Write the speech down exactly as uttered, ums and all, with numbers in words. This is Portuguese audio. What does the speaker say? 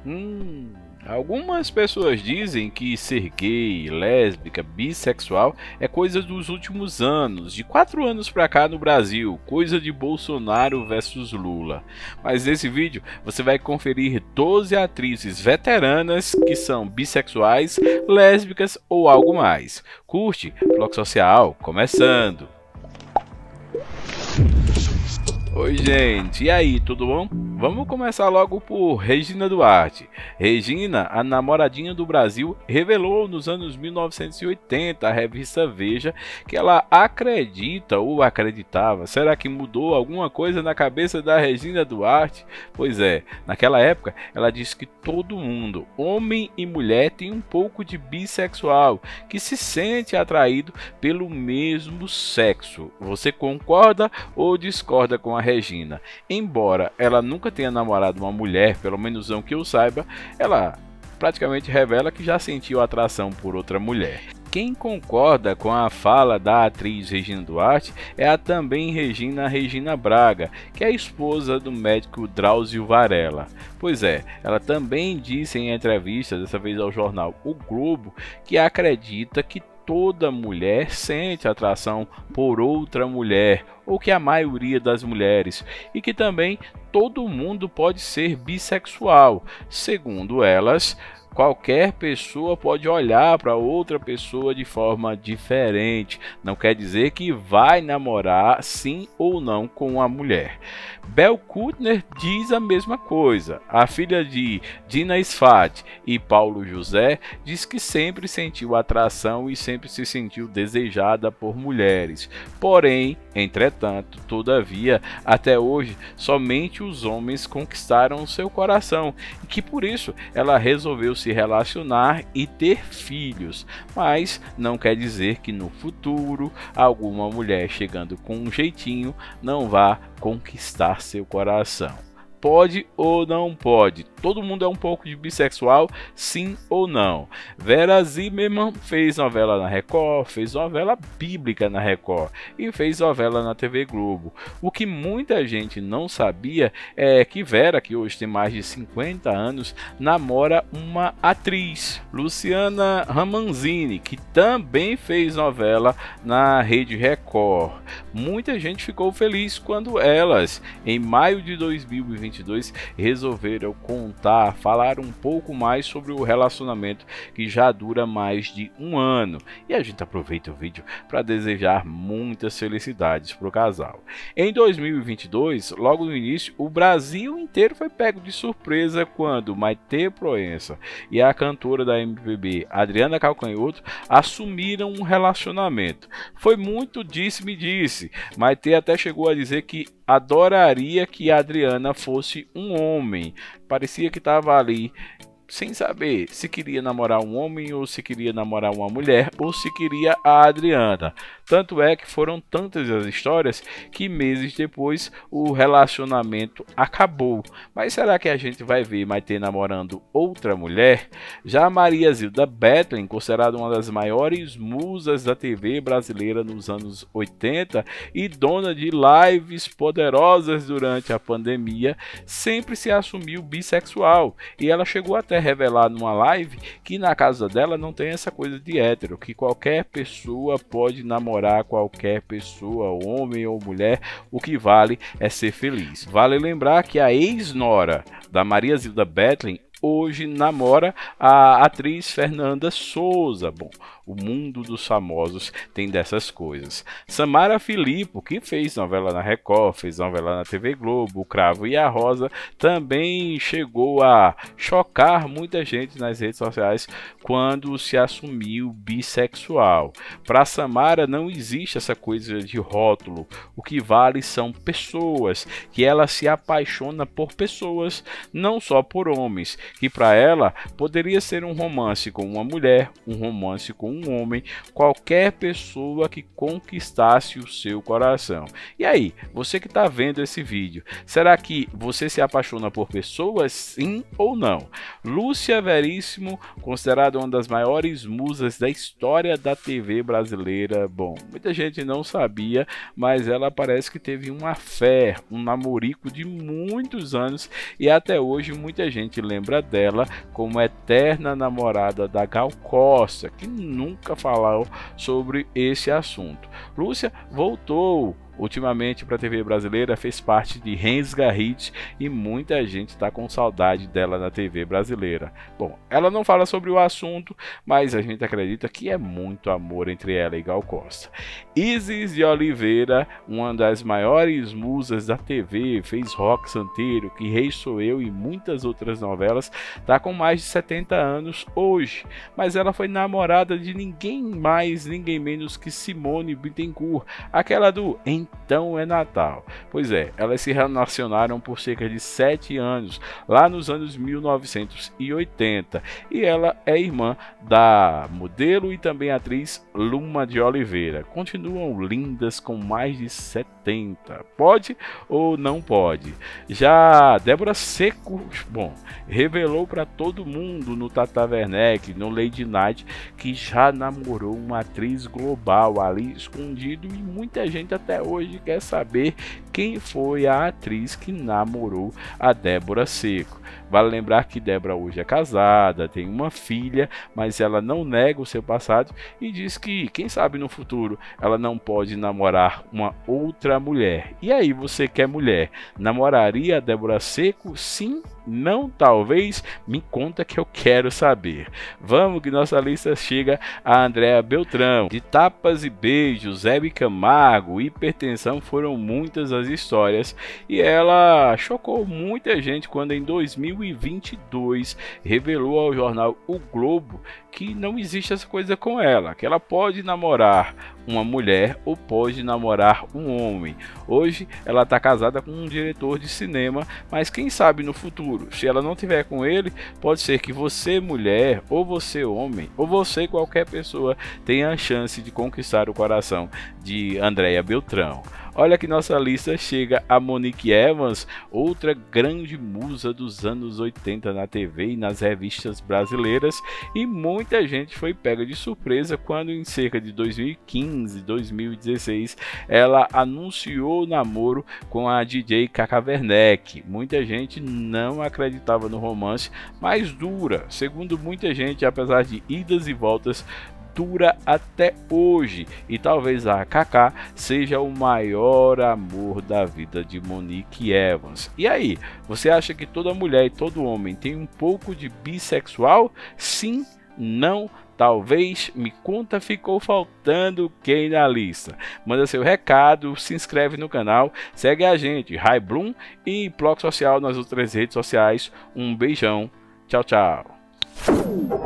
Hum, algumas pessoas dizem que ser gay, lésbica, bissexual é coisa dos últimos anos, de quatro anos pra cá no Brasil, coisa de Bolsonaro versus Lula. Mas nesse vídeo você vai conferir doze atrizes veteranas que são bissexuais, lésbicas ou algo mais. Curte? Bloco Social começando! Oi gente, e aí, tudo bom? Vamos começar logo por Regina Duarte. Regina, a namoradinha do Brasil, revelou nos anos mil novecentos e oitenta à revista Veja que ela acredita ou acreditava. Será que mudou alguma coisa na cabeça da Regina Duarte? Pois é, naquela época ela disse que todo mundo, homem e mulher, tem um pouco de bissexual, que se sente atraído pelo mesmo sexo. Você concorda ou discorda com a Regina? Embora ela nunca tenha namorado uma mulher, pelo menos não que eu saiba, ela praticamente revela que já sentiu atração por outra mulher. Quem concorda com a fala da atriz Regina Duarte é a também Regina Regina Braga, que é a esposa do médico Drauzio Varela. Pois é, ela também disse em entrevista, dessa vez ao jornal O Globo, que acredita que toda mulher sente atração por outra mulher, ou que a maioria das mulheres, e que também todo mundo pode ser bissexual. Segundo elas, qualquer pessoa pode olhar para outra pessoa de forma diferente. Não quer dizer que vai namorar sim ou não com a mulher. Bel Kuttner diz a mesma coisa. A filha de Dina Sfat e Paulo José diz que sempre sentiu atração e sempre se sentiu desejada por mulheres. Porém, entretanto, todavia, até hoje, somente os homens conquistaram seu coração e que por isso ela resolveu se relacionar e ter filhos. Mas não quer dizer que no futuro alguma mulher chegando com um jeitinho não vá conquistar seu coração. Pode ou não pode? Todo mundo é um pouco de bissexual, sim ou não? Vera Zimmermann fez novela na Record, fez novela bíblica na Record e fez novela na T V Globo. O que muita gente não sabia é que Vera, que hoje tem mais de cinquenta anos, namora uma atriz, Luciana Ramanzini, que também fez novela na Rede Record. Muita gente ficou feliz quando elas, em maio de dois mil e vinte e dois, resolveram contar, falar um pouco mais sobre o relacionamento que já dura mais de um ano. E a gente aproveita o vídeo para desejar muitas felicidades para o casal. Em dois mil e vinte e dois, logo no início, o Brasil inteiro foi pego de surpresa quando Maitê Proença e a cantora da M P B Adriana Calcanhoto assumiram um relacionamento. Foi muito disse-me-disse. Maitê até chegou a dizer que adoraria que a Adriana fosse um homem. Parecia que estava ali sem saber se queria namorar um homem ou se queria namorar uma mulher ou se queria a Adriana. Tanto é que foram tantas as histórias que meses depois o relacionamento acabou. Mas será que a gente vai ver Maitê namorando outra mulher? Já Maria Zilda Bethlen, considerada uma das maiores musas da T V brasileira nos anos oitenta e dona de lives poderosas durante a pandemia, sempre se assumiu bissexual. E ela chegou até a revelar numa live que na casa dela não tem essa coisa de hétero, que qualquer pessoa pode namorar qualquer pessoa, homem ou mulher, o que vale é ser feliz. Vale lembrar que a ex-nora da Maria Zilda Bethlen hoje namora a atriz Fernanda Souza. Bom, o mundo dos famosos tem dessas coisas. Samara Filippo, que fez novela na Record, fez novela na T V Globo, O Cravo e a Rosa, também chegou a chocar muita gente nas redes sociais quando se assumiu bissexual. Para Samara não existe essa coisa de rótulo. O que vale são pessoas, que ela se apaixona por pessoas, não só por homens, que para ela poderia ser um romance com uma mulher, um romance com um homem, qualquer pessoa que conquistasse o seu coração. E aí, você que está vendo esse vídeo, será que você se apaixona por pessoas, sim ou não? Lúcia Veríssimo, considerada uma das maiores musas da história da T V brasileira. Bom, muita gente não sabia, mas ela parece que teve uma fé, um namorico de muitos anos e até hoje muita gente lembra carreira dela como eterna namorada da Gal Costa, que nunca falou sobre esse assunto. Lúcia voltou ultimamente para a T V brasileira, fez parte de Resgate e muita gente está com saudade dela na T V brasileira. Bom, ela não fala sobre o assunto, mas a gente acredita que é muito amor entre ela e Gal Costa. Isis de Oliveira, uma das maiores musas da T V, fez Rock Santeiro, Que Rei Sou Eu e muitas outras novelas, está com mais de setenta anos hoje, mas ela foi namorada de ninguém mais, ninguém menos que Simone Bittencourt, aquela do Então é Natal. Pois é, elas se relacionaram por cerca de sete anos, lá nos anos mil novecentos e oitenta, e ela é irmã da modelo e também atriz Luma de Oliveira. Continuam lindas com mais de setenta. Pode ou não pode? Já Débora Seco, bom, revelou para todo mundo no Tata Werneck, no Lady Night, que já namorou uma atriz global ali escondido, e muita gente até hoje quer saber quem foi a atriz que namorou a Débora Seco. Vale lembrar que Débora hoje é casada, tem uma filha, mas ela não nega o seu passado e diz que, quem sabe no futuro, ela não pode namorar uma outra mulher. E aí, você que é mulher, namoraria a Débora Seco? Sim? Não? Talvez? Me conta que eu quero saber. Vamos que nossa lista chega a Andréa Beltrão. De tapas e beijos, Hebe Camargo, hipertensão, foram muitas as histórias, e ela chocou muita gente quando em dois mil e vinte e dois revelou ao jornal O Globo que não existe essa coisa com ela, que ela pode namorar uma mulher ou pode namorar um homem. Hoje ela está casada com um diretor de cinema, mas quem sabe no futuro, se ela não tiver com ele, pode ser que você, mulher, ou você, homem, ou você, qualquer pessoa, tenha a chance de conquistar o coração de Andréa Beltrão. Olha que nossa lista chega a Monique Evans, outra grande musa dos anos oitenta na T V e nas revistas brasileiras, e muita gente foi pega de surpresa quando em cerca de dois mil e quinze, dois mil e dezesseis ela anunciou o namoro com a D J Tata Werneck. Muita gente não acreditava no romance, mas dura, segundo muita gente, apesar de idas e voltas, dura até hoje, e talvez a Kaká seja o maior amor da vida de Monique Evans. E aí, você acha que toda mulher e todo homem tem um pouco de bissexual? Sim? Não? Talvez? Me conta, ficou faltando quem na lista? Manda seu recado, se inscreve no canal, segue a gente, Rai Bloom e Bloco Social nas outras redes sociais. Um beijão, tchau, tchau.